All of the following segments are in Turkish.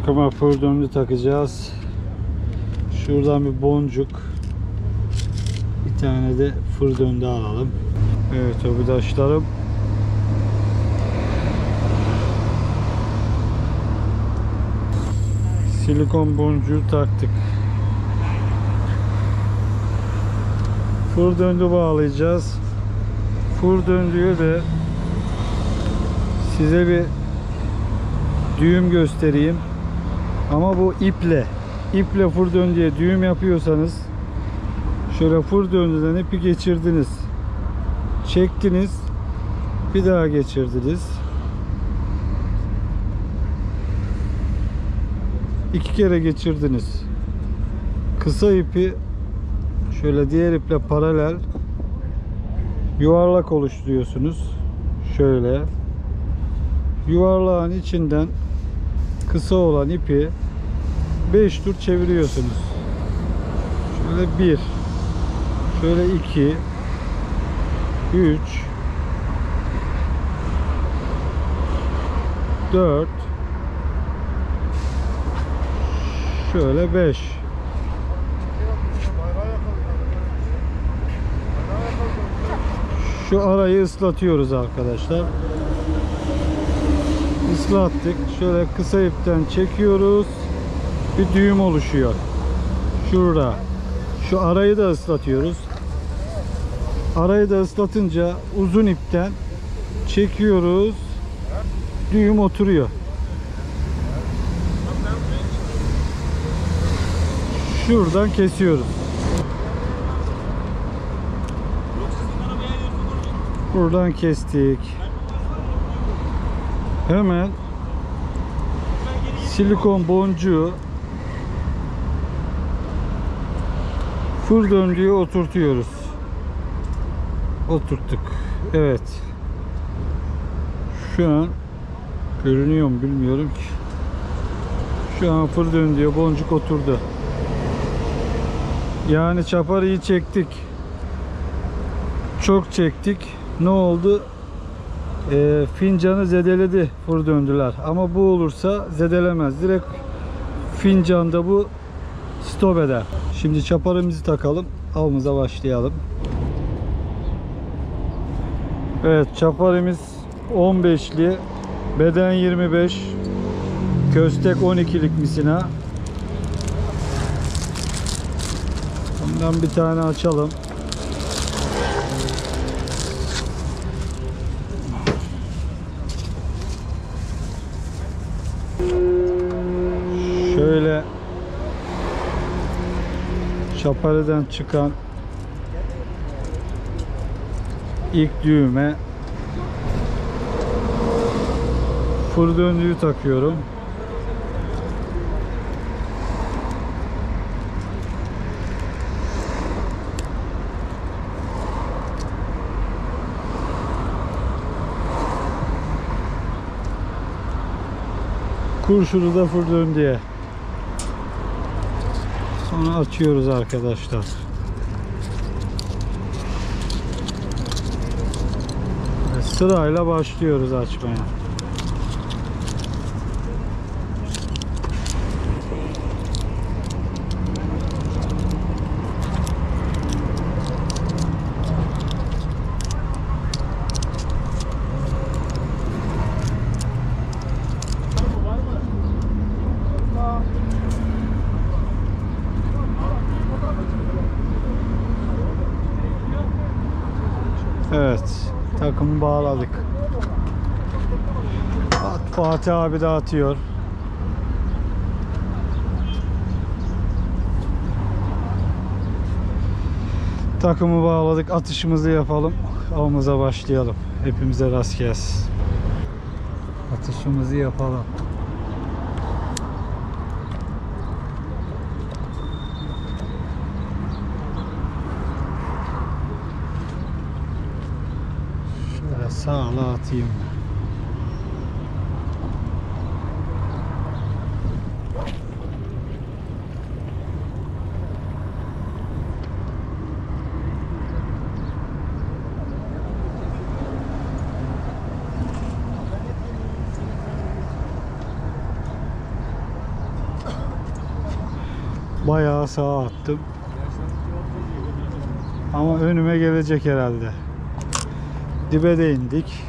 Takıma fır döndü takacağız. Şuradan bir boncuk, bir tane de fır döndü alalım. Evet arkadaşlarım, silikon boncuğu taktık. Fır döndü bağlayacağız. Fır döndüğü de size bir düğüm göstereyim. Ama bu iple fır döndüğe düğüm yapıyorsanız, şöyle fır döndüden ipi geçirdiniz, çektiniz, bir daha geçirdiniz, 2 kere geçirdiniz. Kısa ipi şöyle diğer iple paralel yuvarlak oluşturuyorsunuz. Şöyle yuvarlağın içinden kısa olan ipi 5 tur çeviriyorsunuz. Şöyle 1, şöyle 2, 3, 4, şöyle 5. Şu arayı ıslatıyoruz arkadaşlar. Islattık. Şöyle kısa ipten çekiyoruz. Bir düğüm oluşuyor. Şurada. Şu arayı da ıslatıyoruz. Arayı da ıslatınca uzun ipten çekiyoruz. Düğüm oturuyor. Şuradan kesiyoruz. Buradan kestik. Hemen silikon boncuğu fır döndüğü oturtuyoruz. Oturttuk. Evet. Şu an görünüyor mu bilmiyorum ki. Şu an fır döndüğü boncuk oturdu. Yani çaparıyı çektik. Çok çektik. Ne oldu? Fincanı zedeledi fır döndüler. Ama bu olursa zedelemez. Direkt fincanda bu stop eder. Şimdi çaparımızı takalım. Avımıza başlayalım. Evet, çaparımız 15'li. Beden 25. Köstek 12'lik misina. Bundan bir tane açalım. Şöyle çaparıdan çıkan ilk düğüme fır döndüğü takıyorum. Kurşunu da fır döndüğe. Sonra açıyoruz arkadaşlar. Sırayla başlıyoruz açmaya. Evet, takımı bağladık. Fatih abi dağıtıyor. Takımı bağladık, atışımızı yapalım, avımıza başlayalım. Hepimize rast gelsin. Atışımızı yapalım. Şöyle sağla atayım. Bayağı sağa attım. Ama önüme gelecek herhalde. Dibe de indik.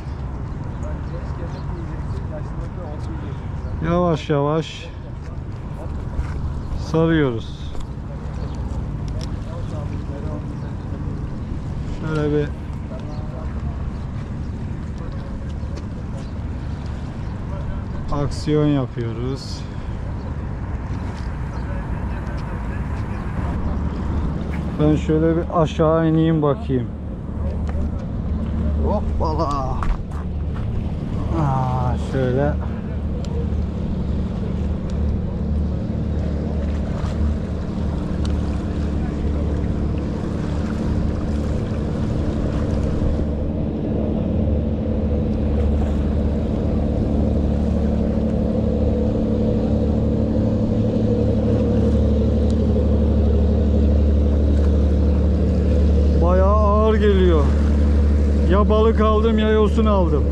Yavaş yavaş sarıyoruz. Şöyle bir aksiyon yapıyoruz. Ben şöyle bir aşağı ineyim bakayım. Hoppala. Şöyle. Bayağı ağır geliyor. Ya balık aldım ya yosun aldım.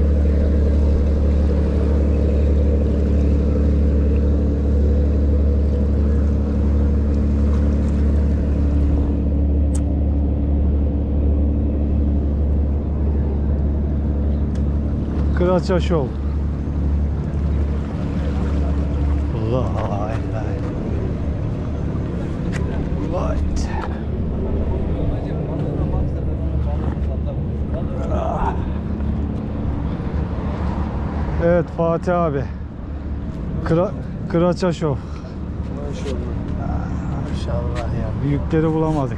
Kıraça Show. Vay. Right. Evet Fatih abi. Kıraça Show. Maşallah ya. Büyükleri bulamadık.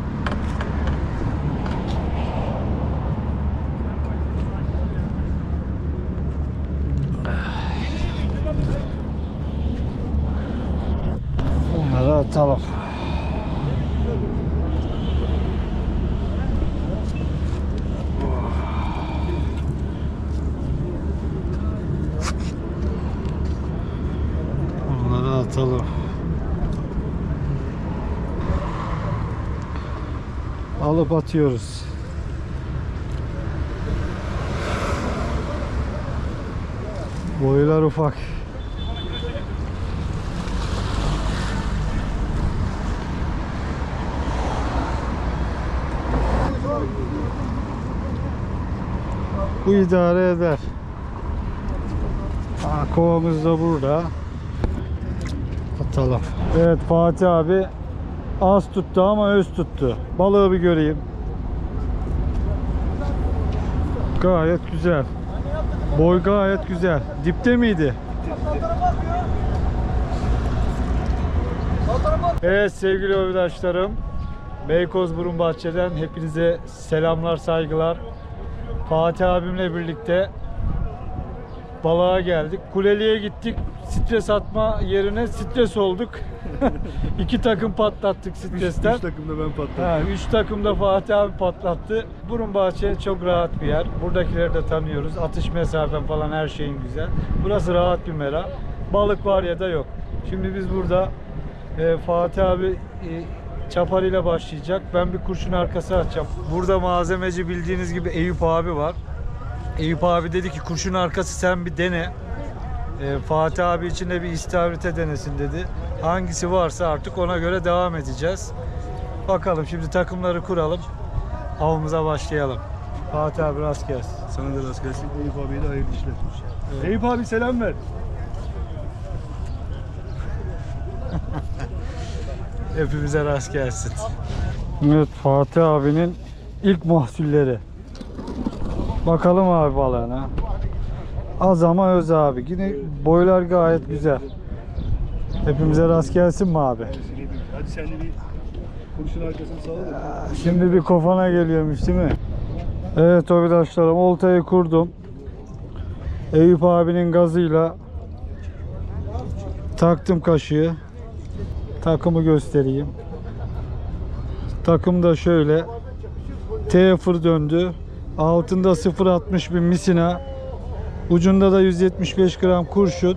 Onları atalım. Onları atalım. Alıp atıyoruz. Boylar ufak. Bu idare eder. Kovamız da burada. Atalım. Evet Fatih abi az tuttu ama öz tuttu. Balığı bir göreyim. Gayet güzel. Boy gayet güzel. Dipte miydi? Evet sevgili arkadaşlarım, Beykozburun Bahçe'den hepinize selamlar, saygılar. Fatih abimle birlikte balığa geldik. Kuleli'ye gittik. Stres atma yerine stres olduk. 2 takım patlattık stresten. 3 takımda ben patlattım. 3 takım da Fatih abi patlattı. Burunbahçe çok rahat bir yer. Buradakileri de tanıyoruz. Atış mesafen falan her şeyin güzel. Burası rahat bir mera. Balık var ya da yok. Şimdi biz burada Fatih abi çaparıyla başlayacak. Ben bir kurşun arkası atacağım. Burada malzemeci bildiğiniz gibi Eyüp abi var. Eyüp abi dedi ki kurşun arkası sen bir dene. Fatih abi için de bir istavrite denesin dedi. Hangisi varsa artık ona göre devam edeceğiz. Bakalım şimdi takımları kuralım. Avımıza başlayalım. Fatih abi rast gelsin. Sana da rast gelsin. Eyüp abiye de hayırlı işler. Evet. Eyüp abi selam ver. Hepimize rast gelsin. Evet Fatih abinin ilk mahsulleri. Bakalım abi balığına. Az ama öz abi. Yine boylar gayet güzel. Hepimize rast gelsin mi abi? Hadi sen de bir kurşun arkasını salla. Şimdi bir kofana geliyormuş değil mi? Evet arkadaşlarım, oltayı kurdum. Eyüp abinin gazıyla taktım kaşığı. Takımı göstereyim. Takım da şöyle T-fır döndü. Altında 0.60 bir misina. Ucunda da 175 gram kurşun.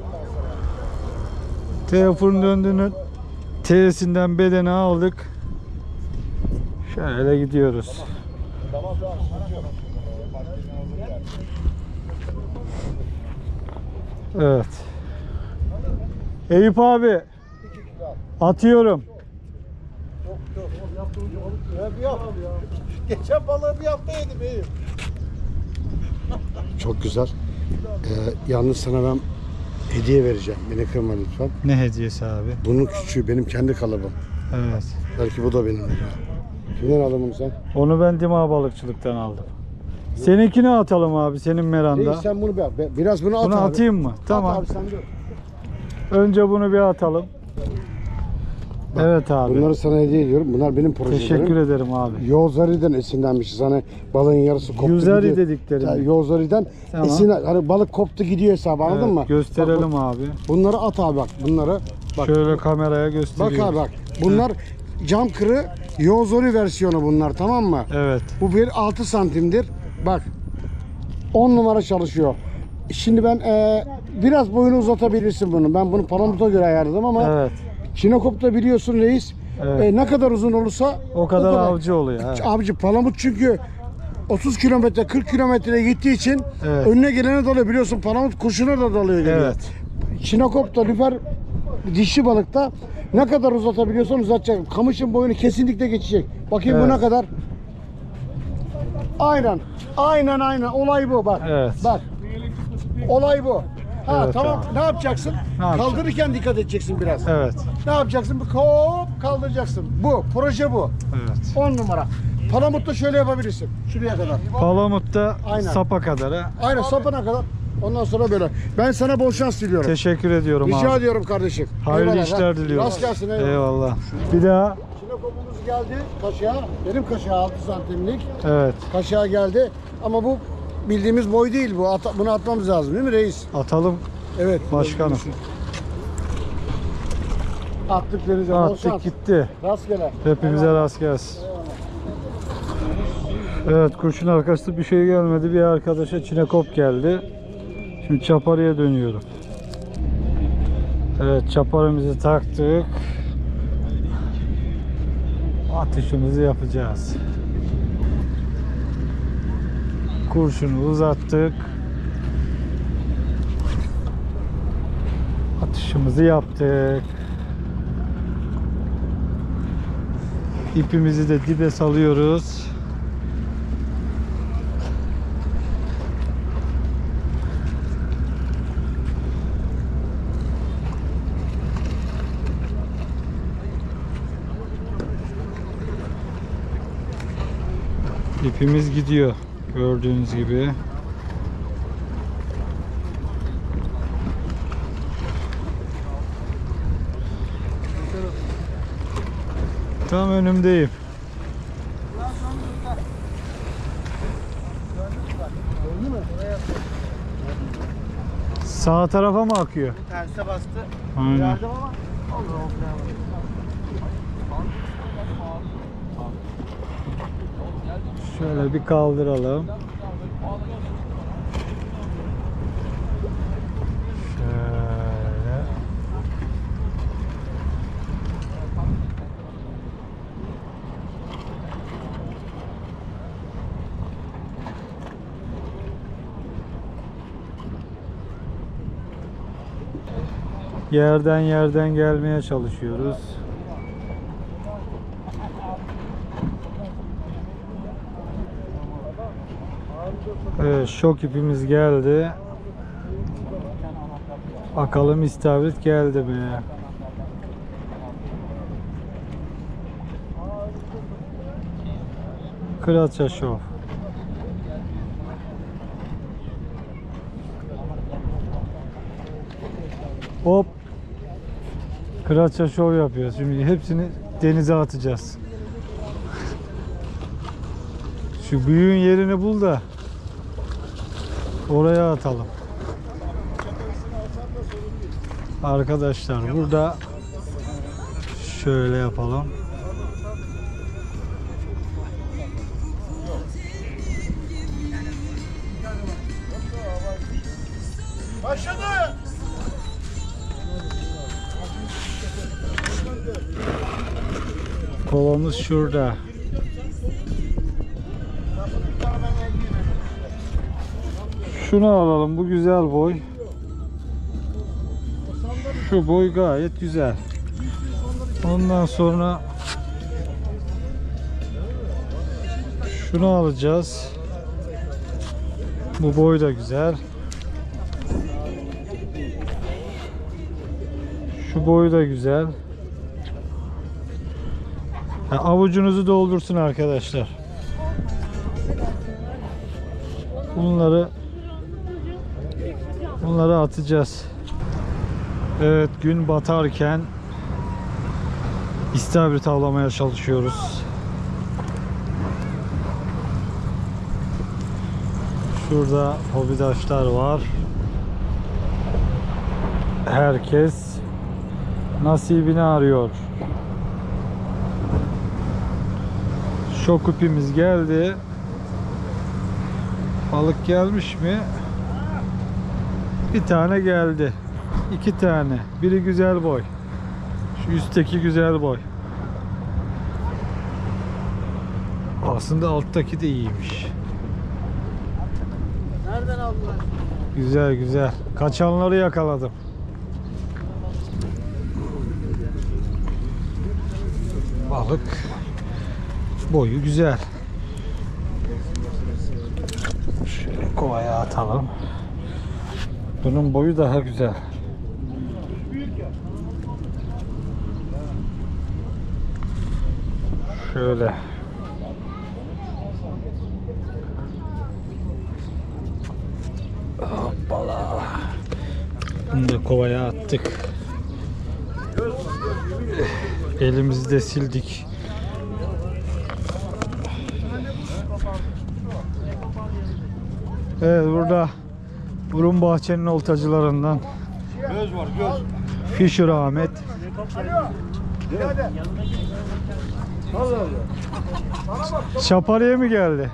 T-fırın döndüğünün T'sinden bedeni aldık. Şöyle gidiyoruz. Evet. Eyüp abi Atıyorum. Geçen balığı bir hafta yedim iyi. Çok güzel. Yalnız sana ben hediye vereceğim. Beni kırma lütfen. Ne hediyesi abi? Bunun küçüğü benim kendi kalıbım. Evet. Belki bu da benim. Kimden aldın bunu sen? Onu ben Dima Balıkçılık'tan aldım. Seninkini atalım abi, senin meranda. Reis sen bunu biraz bunu at Bunu abi. atayım mı? Tamam. At abi sen de. Önce bunu bir atalım. Evet abi. Bunları sana hediye ediyorum. Bunlar benim projelerim. Teşekkür ederim abi. Yozari'den esinlenmişiz. Hani balığın yarısı koptu Yuzari gidiyor. dedikleri. Yozari'den Tamam. hani balık koptu gidiyor hesabı, anladın Evet, mı? gösterelim Bak, abi. bunları at abi bak. Bunları bak. Şöyle kameraya Bak gösteriyorum. abi bak. Bunlar cam kırı Yozori versiyonu bunlar, tamam mı? Evet. Bu bir 6 santimdir. Bak. 10 numara çalışıyor. Şimdi ben biraz boyunu uzatabilirsin bunu. Ben bunu palamuta göre ayarladım ama Evet. Çinekop'ta biliyorsun reis. Evet. Ne kadar uzun olursa O kadar avcı oluyor. Evet. Abici palamut çünkü 30 kilometre 40 kilometre gittiği için Evet. önüne gelene dalıyor, biliyorsun palamut kurşuna da dalıyor geliyor. Evet. Çinekop'ta lüfer dişli balıkta ne kadar uzatabiliyorsan uzatacak. Kamışın boyunu kesinlikle geçecek. Bakayım bu Evet. ne kadar? Aynen. Aynen. Olay bu bak. Evet. Bak. Olay bu. Ha Evet tamam. abi. Ne yapacaksın? Ne yapacağım? Kaldırırken dikkat edeceksin biraz. Evet. Ne yapacaksın? Hop kaldıracaksın. Bu. Proje bu. Evet. 10 numara. Palamut'ta şöyle yapabilirsin. Şuraya kadar. Palamut'ta Aynen. sapa kadar ha. Aynen sapına kadar. Ondan sonra böyle. Ben sana bol şans diliyorum. Teşekkür ediyorum Rica abi. ediyorum kardeşim. Hayırlı Eyvallah, işler ha. diliyorum. Rast gelsin. Eyvallah. Eyvallah. Bir daha. Çinekopumuz geldi kaşığa. Benim kaşığa 6 santimlik. Evet. Kaşığa geldi. Ama bu bildiğimiz boy değil bu. Bunu atmamız lazım değil mi reis? Atalım Evet. başkanım. Attık denize. Bol Attık şans. gitti. Rastgele. Hepimize rast gelsin. Evet, kurşun arkası bir şey gelmedi. Bir arkadaşa çinekop geldi. Şimdi çaparıya dönüyorum. Evet, çaparımızı taktık. Atışımızı yapacağız. Kurşunu uzattık. Atışımızı yaptık. İpimizi de dibe salıyoruz. İpimiz gidiyor. Gördüğünüz gibi. Tam önümdeyim. Sağ tarafa mı akıyor? Terse bastı. Aynen. Yardım ama olur. Şöyle bir kaldıralım. Şöyle. Yerden gelmeye çalışıyoruz. Evet, şok ipimiz geldi. Bakalım istavrit geldi mi? Kıraça şov. Hop. Kıraça şov yapıyoruz. Şimdi hepsini denize atacağız. Şu büyüğün yerini bul da oraya atalım. Arkadaşlar burada şöyle yapalım. Başladı. Kovamız şurada. Şunu alalım. Bu güzel boy. Şu boy gayet güzel. Ondan sonra şunu alacağız. Bu boy da güzel. Şu boyu da güzel. Avucunuzu doldursun arkadaşlar. Bunları atacağız. Evet, gün batarken istavrit avlamaya çalışıyoruz. Şurada hobidaşlar var. Herkes nasibini arıyor. Şokupimiz geldi. Balık gelmiş mi? Bir tane geldi. 2 tane. Biri güzel boy. Şu üstteki güzel boy. Aslında alttaki de iyiymiş. Nereden aldılar? Güzel güzel. Kaçanları yakaladım. Balık boyu güzel. Şöyle kovaya atalım. Bunun boyu daha güzel. Şöyle. Hoppala. Bunu da kovaya attık. Elimizi de sildik. Evet, burada Burun Bahçe'nin oltacılarından Göz var, göz. Fisher Ahmet. Allah Allah. Çapariye mi geldi?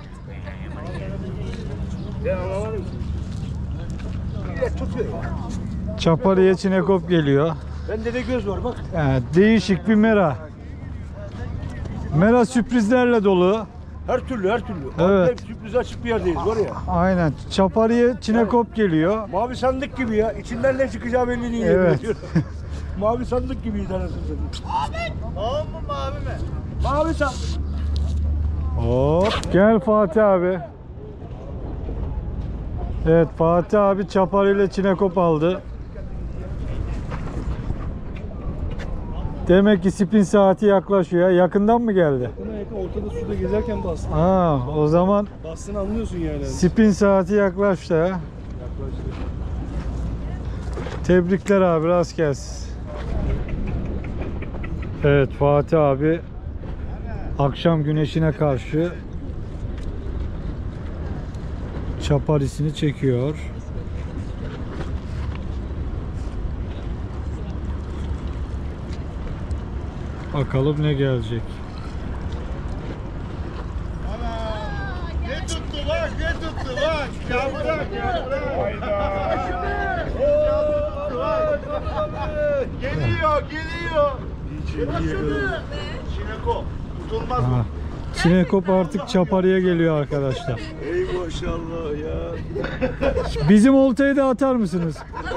Ben anlamadım. Millet tutuyor ya. Çapariye Çinekop geliyor. Bende de göz var bak. Değişik bir mera. Mera sürprizlerle dolu. Her türlü, her türlü. Evet. Hep sürpriz açık bir yerdeyiz var ya. Aynen. Çapariye Çinekop geliyor. Mavi sandık gibi ya. İçinden ne çıkacağı belli değil. Evet. Mavi sandık gibiyiz anasını satayım. Ahmet! Mavi mı mavi mi? Mavi sandık. Hop. Gel Fatih abi. Evet, Fatih abi Çapariye ile Çinekop aldı. Demek ki spin saati yaklaşıyor. Yakından mı geldi? Buna yakın ortada suda gezerken bastın. O zaman Bastığını anlıyorsun yani. spin saati yaklaştı ha. Tebrikler abi, rast gelsin. Evet, Fatih abi akşam güneşine karşı çaparisini çekiyor. Bakalım ne gelecek. Ne tuttu bak, ne tuttu bak. Ya bırak, ya bırak. Hayda. Geliyor, geliyor. Çineko. Tutulmaz mı? Çinekop artık Çapariye geliyor arkadaşlar. Ey maşallah ya. Bizim oltayı da atar mısınız?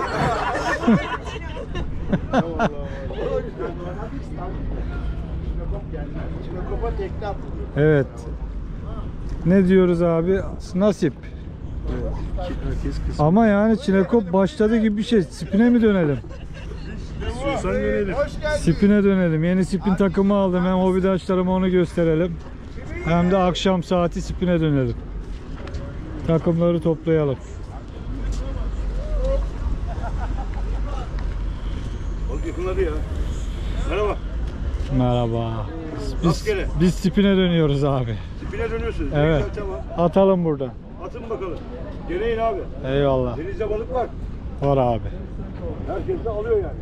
Çinekopa tekne attı. Evet. Ne diyoruz abi? Nasip. Herkes kız. Ama yani Çinekop başladı gibi bir şey. Spine mi dönelim? İstiyorsan dönelim. Spine dönelim. Yeni spin takımı aldım. Hem hobidaşlarıma onu gösterelim. Hem de akşam saati spine dönelim. Takımları toplayalım. Bak yakınladı ya. Merhaba. Merhaba. Rastgele. Biz spine dönüyoruz abi. Tipine dönüyorsunuz. Evet. Tamam. Atalım buradan. Atın bakalım. Deneyin abi. Eyvallah. Denizde balık var. Var abi. Herkes de alıyor yani.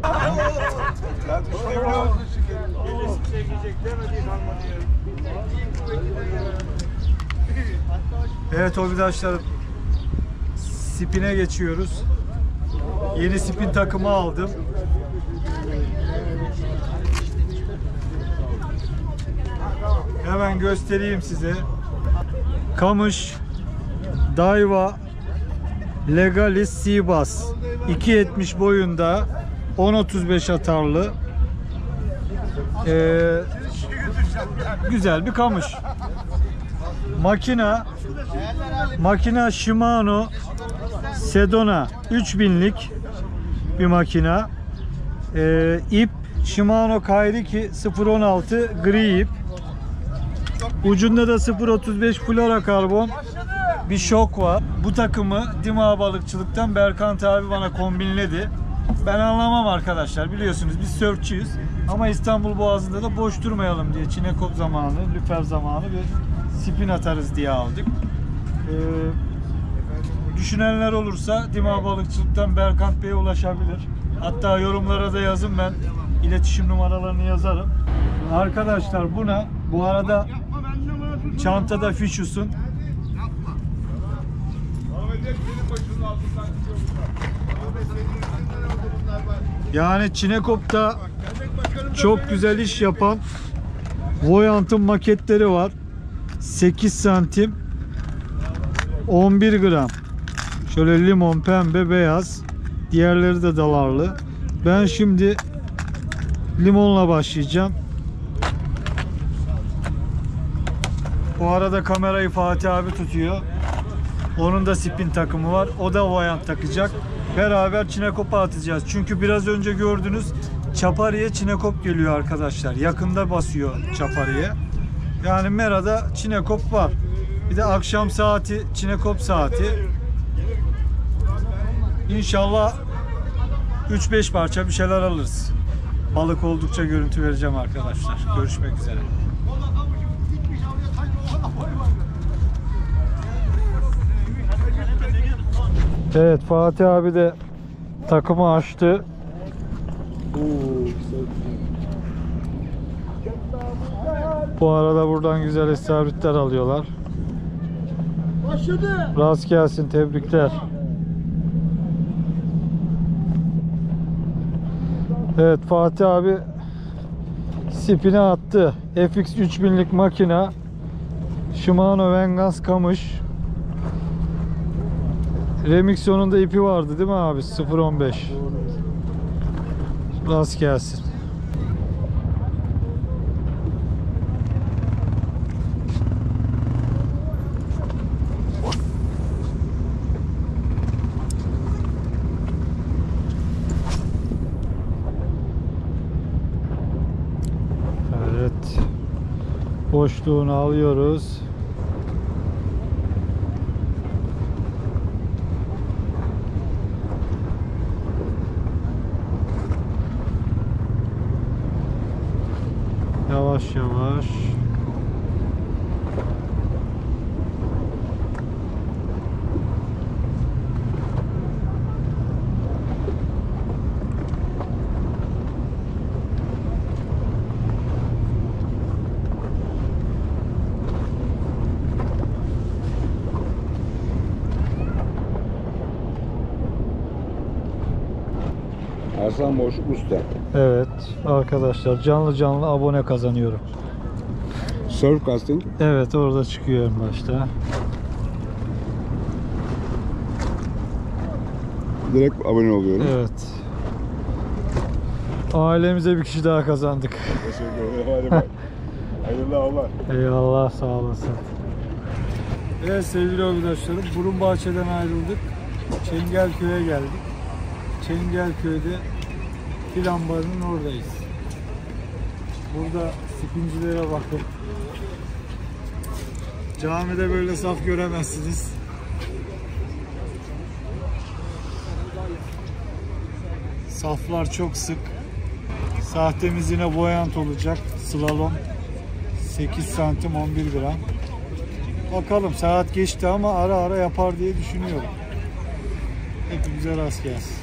Evet hobidaşlarım, spine geçiyoruz. Yeni spin takımı aldım. Hemen göstereyim size. Kamış Daiwa Legalis Seabass 2.70 boyunda, 10.35 atarlı. Güzel bir kamış. Makina Shimano Sedona 3000'lik bir makina. İp Shimano Kairiki 016 gri ip. Ucunda da 0.35 fluorokarbon bir şok var. Bu takımı Dima Balıkçılık'tan Berkant abi bana kombinledi. Ben anlamam arkadaşlar, biliyorsunuz biz sörfçüyüz. Ama İstanbul Boğazı'nda da boş durmayalım diye çinekop zamanı, lüfer zamanı bir spin atarız diye aldık. Düşünenler olursa Dima Balıkçılık'tan Berkant Bey'e ulaşabilir. Hatta yorumlara da yazın, ben iletişim numaralarını yazarım. Arkadaşlar buna bu arada çantada Fishus'un yani çinekopta çok güzel iş yapan Voyant'ın maketleri var. 8 santim 11 gram. Şöyle limon, pembe, beyaz. Diğerleri de dalarlı. Ben şimdi limonla başlayacağım. Bu arada kamerayı Fatih abi tutuyor. Onun da spin takımı var. O da Voyant takacak. Beraber çinekopa atacağız. Çünkü biraz önce gördünüz, çapariye çinekop geliyor arkadaşlar. Yakında basıyor çapariye. Yani merada çinekop var. Bir de akşam saati çinekop saati. İnşallah 3-5 parça bir şeyler alırız. Balık oldukça görüntü vereceğim arkadaşlar. Görüşmek üzere. Evet, Fatih abi de takımı açtı. Bu arada buradan güzel istavritler alıyorlar. Rast gelsin, tebrikler. Evet, Fatih abi spine attı. FX 3000'lik makina, Shimano Vengeance kamış. Remixion'un da ipi vardı değil mi abi? 0.15. Rast gelsin. Evet. Boşluğunu alıyoruz. Yavaş yavaş. Hasan Boş Usta. Evet arkadaşlar, canlı canlı abone kazanıyorum. Surf casting. Evet, orada çıkıyor en başta. Direkt abone oluyorum. Evet. Ailemize bir kişi daha kazandık. Teşekkür ederim. Hadi bak. Hayırlı avlar. Eyvallah, sağ olasın. Evet sevgili arkadaşlarım, Burunbahçe'den ayrıldık. Çengelköy'e geldik. Çengelköy'de fil ambarının oradayız. Burada spincilere bakın. Camide böyle saf göremezsiniz. Saflar çok sık. Sahtemiz yine Voyant olacak. Slalom. 8 santim 11 gram. Bakalım, saat geçti ama ara ara yapar diye düşünüyorum. Hepimize rast gelsin.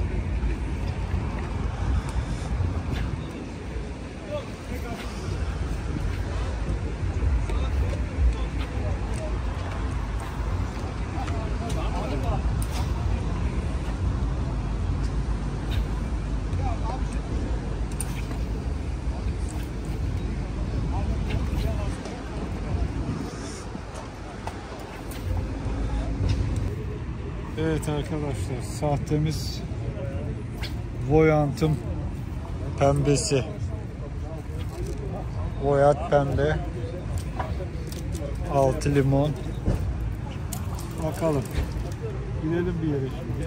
Evet arkadaşlar, sahtemiz Voyant'ın pembesi. Boyat pembe. Altı limon. Bakalım. Gidelim bir yere şimdi.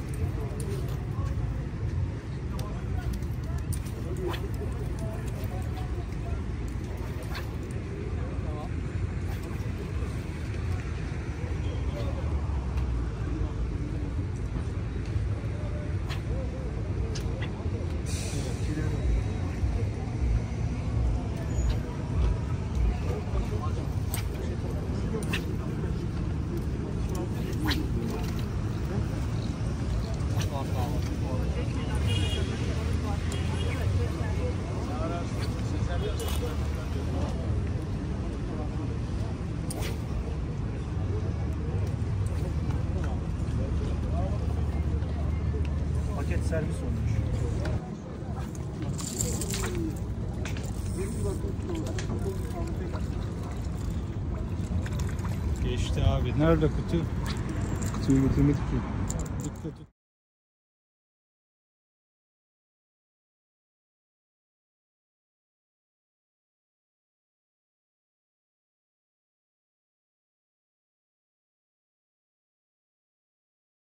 Paket servis olmuş. Geçti abi. Nerede kutu? Kutuyu getirmek için. Kutu.